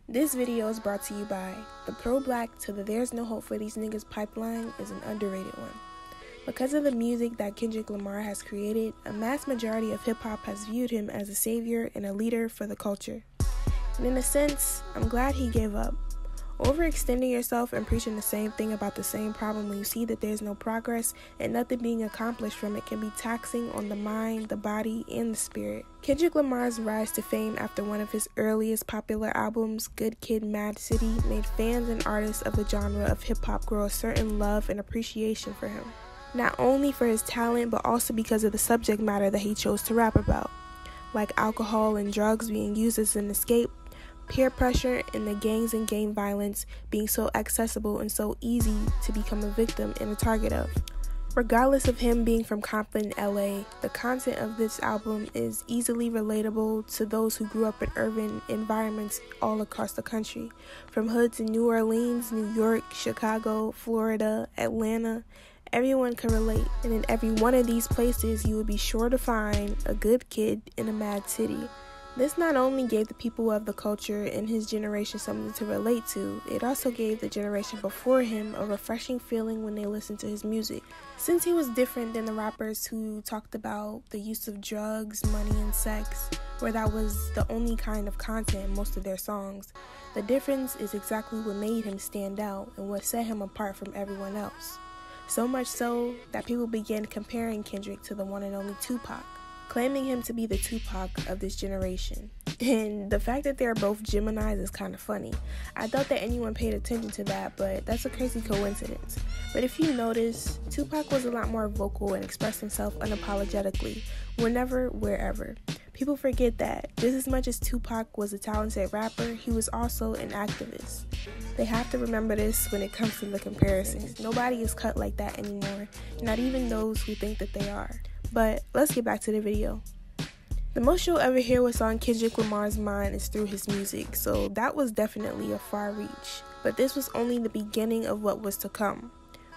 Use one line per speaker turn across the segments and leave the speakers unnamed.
This video is brought to you by the pro-black to the there's no hope for these niggas pipeline is an underrated one. Because of the music that Kendrick Lamar has created, a mass majority of hip-hop has viewed him as a savior and a leader for the culture. And in a sense, I'm glad he gave up. Overextending yourself and preaching the same thing about the same problem when you see that there's no progress and nothing being accomplished from it can be taxing on the mind, the body, and the spirit. Kendrick Lamar's rise to fame after one of his earliest popular albums, Good Kid, Mad City, made fans and artists of the genre of hip-hop grow a certain love and appreciation for him. Not only for his talent, but also because of the subject matter that he chose to rap about, like alcohol and drugs being used as an escape, peer pressure, and the gangs and gang violence being so accessible and so easy to become a victim and a target of. Regardless of him being from Compton, LA, the content of this album is easily relatable to those who grew up in urban environments all across the country, from hoods in New Orleans, New York, Chicago, Florida, Atlanta. Everyone can relate, and in every one of these places you will be sure to find a good kid in a mad city. This not only gave the people of the culture in his generation something to relate to, it also gave the generation before him a refreshing feeling when they listened to his music. Since he was different than the rappers who talked about the use of drugs, money, and sex, where that was the only kind of content in most of their songs, the difference is exactly what made him stand out and what set him apart from everyone else. So much so that people began comparing Kendrick to the one and only Tupac, claiming him to be the Tupac of this generation. And the fact that they're both Geminis is kind of funny. I doubt that anyone paid attention to that, but that's a crazy coincidence. But if you notice, Tupac was a lot more vocal and expressed himself unapologetically, whenever, wherever. People forget that just as much as Tupac was a talented rapper, he was also an activist. They have to remember this when it comes to the comparisons. Nobody is cut like that anymore, not even those who think that they are. But let's get back to the video. The most you'll ever hear what's on Kendrick Lamar's mind is through his music, so that was definitely a far reach. But this was only the beginning of what was to come.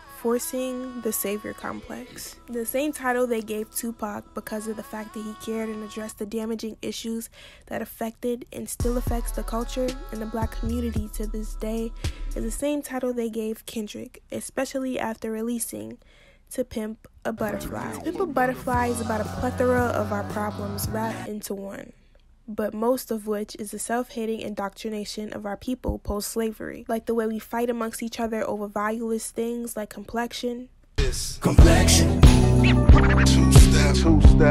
Forcing the Savior Complex. The same title they gave Tupac because of the fact that he cared and addressed the damaging issues that affected and still affects the culture and the black community to this day is the same title they gave Kendrick, especially after releasing To Pimp a Butterfly. To Pimp a Butterfly is about a plethora of our problems wrapped into one, but most of which is the self-hating indoctrination of our people post-slavery, like the way we fight amongst each other over valueless things like complexion.
Complexion. Two steps.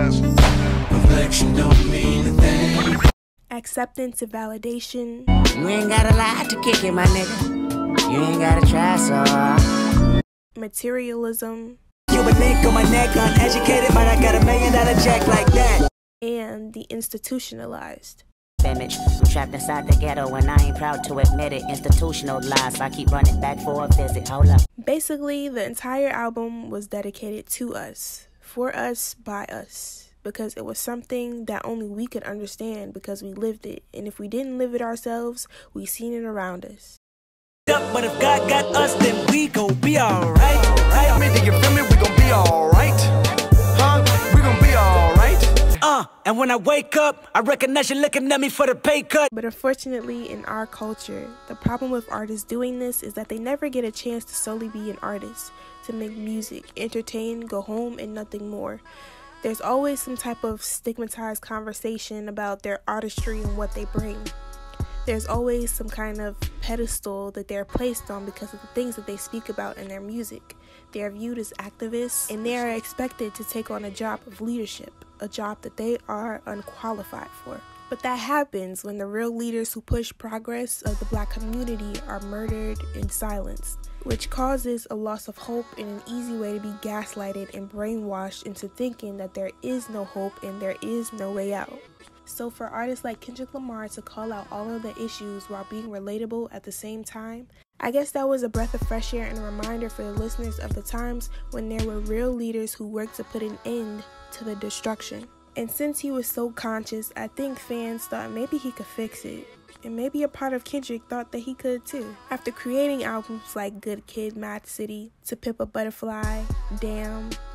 Complexion don't mean a thing.
Acceptance and validation.
You ain't got a lot to kick it, my nigga. You ain't gotta try so hard.
Materialism.
You a link on my neck, uneducated, but I got $1 million check like that.
And the institutionalized.
Image, I'm trapped inside the ghetto and I ain't proud to admit it. Institutionalized, so I keep running back for a visit. Hold up.
Basically, the entire album was dedicated to us, for us, by us, because it was something that only we could understand because we lived it, and if we didn't live it ourselves, we seen it around us.
But if God got us, then we gon' be alright. Right? Me, do you feel me? We gon' be alright. Huh? We gon' be alright. And when I wake up, I recognize you looking at me for the pay cut.
But unfortunately, in our culture, the problem with artists doing this is that they never get a chance to solely be an artist, to make music, entertain, go home, and nothing more. There's always some type of stigmatized conversation about their artistry and what they bring. There's always some kind of pedestal that they're placed on because of the things that they speak about in their music. They are viewed as activists, and they are expected to take on a job of leadership, a job that they are unqualified for. But that happens when the real leaders who push progress of the black community are murdered and silenced, which causes a loss of hope and an easy way to be gaslighted and brainwashed into thinking that there is no hope and there is no way out. So for artists like Kendrick Lamar to call out all of the issues while being relatable at the same time, I guess that was a breath of fresh air and a reminder for the listeners of the times when there were real leaders who worked to put an end to the destruction. And since he was so conscious, I think fans thought maybe he could fix it. And maybe a part of Kendrick thought that he could too. After creating albums like Good Kid, Mad City, To Pimp a Butterfly, Damn,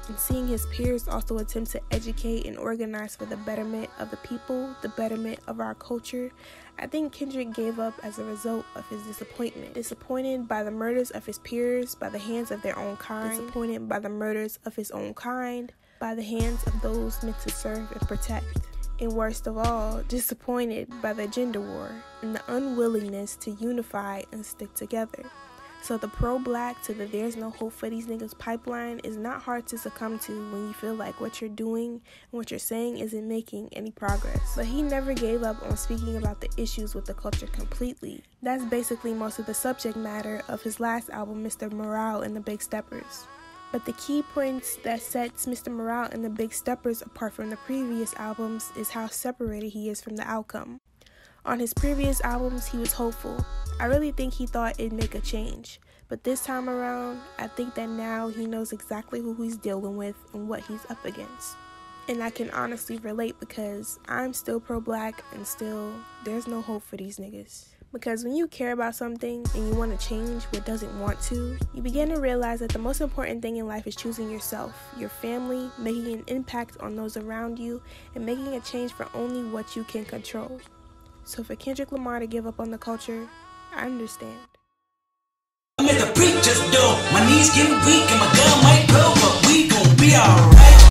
and seeing his peers also attempt to educate and organize for the betterment of the people, the betterment of our culture, I think Kendrick gave up as a result of his disappointment. Disappointed by the murders of his peers by the hands of their own kind. Disappointed by the murders of his own kind by the hands of those meant to serve and protect. And worst of all, disappointed by the gender war and the unwillingness to unify and stick together. So the pro-black to the there's no hope for these niggas pipeline is not hard to succumb to when you feel like what you're doing and what you're saying isn't making any progress. But he never gave up on speaking about the issues with the culture completely. That's basically most of the subject matter of his last album, Mr. Morale and the Big Steppers. But the key points that sets Mr. Morale and the Big Steppers apart from the previous albums is how separated he is from the outcome. On his previous albums, he was hopeful. I really think he thought it'd make a change. But this time around, I think that now he knows exactly who he's dealing with and what he's up against. And I can honestly relate because I'm still pro-black and still, there's no hope for these niggas. Because when you care about something and you want to change what doesn't want to, you begin to realize that the most important thing in life is choosing yourself, your family, making an impact on those around you, and making a change for only what you can control. So for Kendrick Lamar to give up on the culture, I understand.
I'm at the preacher's door, my knees getting weak and my gun might blow, but we gon' be alright.